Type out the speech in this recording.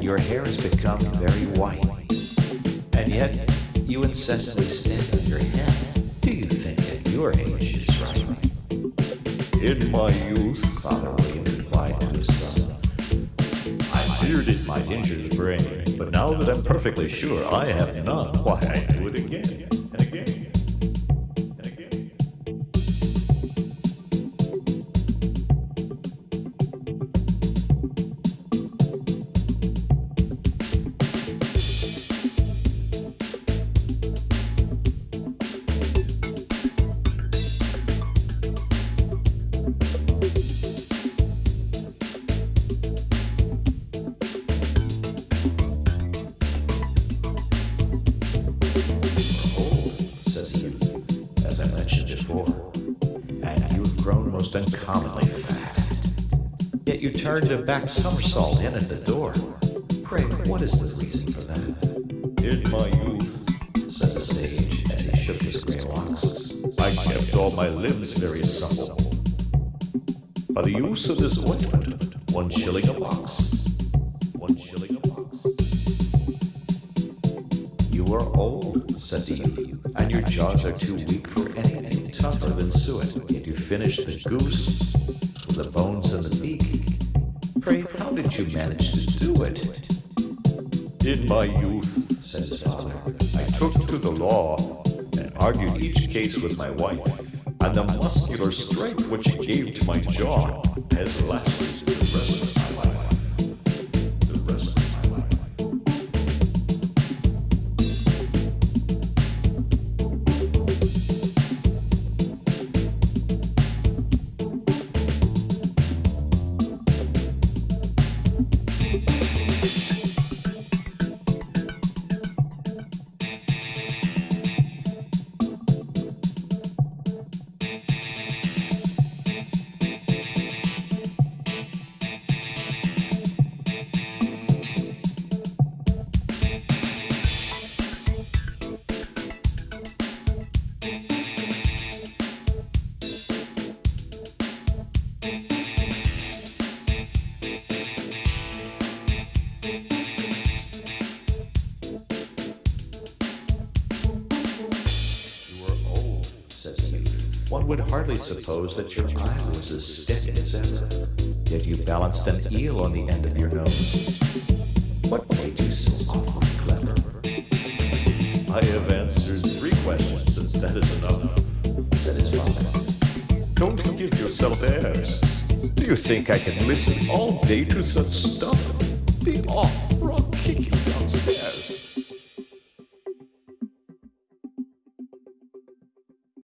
and your hair has become very white. And yet, you incessantly stand on your head. Do you think at your age is right? In my youth, Father William replied to his son. I feared it might injure the brain, but now that I'm perfectly sure I have none, why I do it again and again and again. Uncommonly fast. Yet you turned a back somersault in at the door. Pray, what is the reason for that? In my youth, said the sage as he shook his gray locks, I kept all my limbs very supple. By the use of this ointment, 1 shilling a box. 1 shilling a box. You are old, said the youth, and your jaws are too weak for anything tougher than suet. Yet you finished the goose with the bones and the beak. Pray, how did you manage to do it? In my youth, said his father, I took to the law and argued each case with my wife, and the muscular strength which it gave to my jaw has lasted the rest of my life. The rest of my life. One would hardly suppose that your eye was as steady as ever, yet you balanced an eel on the end of your nose. What made you so awfully clever? I have answered 3 questions, and that is enough, said his father. Don't give yourself airs. Do you think I can listen all day to such stuff? Be off.